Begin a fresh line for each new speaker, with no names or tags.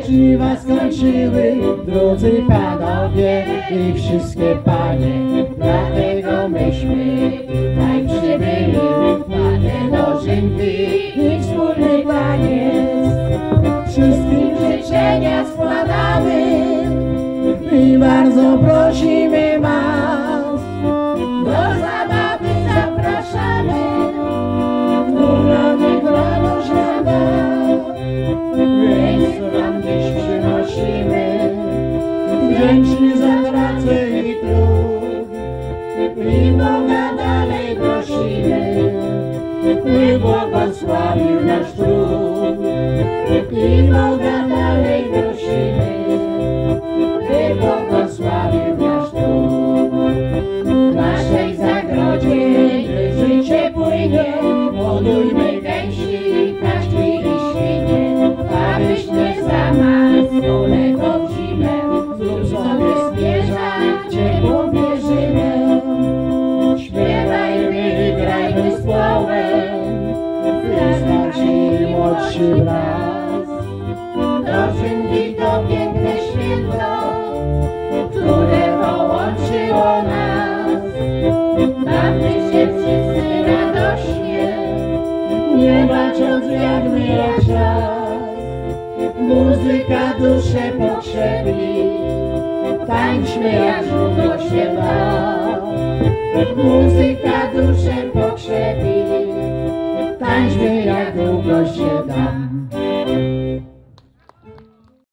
żniwa skończyły, drodzy panowie i wszystkie panie. Dlatego myśmy tutaj przybyli na te dożynki i wspólny taniec. Wszystkim życzenia składamy i bardzo prosimy was. Do zabawy zapraszamy, która niech radość nam da. Więc wam dziś przynosimy, wdzięczni za pracę i trud. I Boga dalej prosimy, by błogosławił nasz trud. I Boga dalej prosimy, by błogosławił nasz trud. W naszej zagrodzie życie płynie, hodujmy gęsi, kaczki i świnie, abyś nie zamarzł kolego w zimę. Zrób sobie zwierza ciepłą pierzynę. Śpiewajmy, grajmy z słowem, starsi i młodszy wraz. Dożynki to piękne święto, które połączyło nas. Bawmy się wszyscy radośnie, nie bacząc jak mija czas. Muzyka duszę pokrzepi, tańczmy jak długo się da. Muzyka duszę pokrzepi, tańczmy jak długo się da.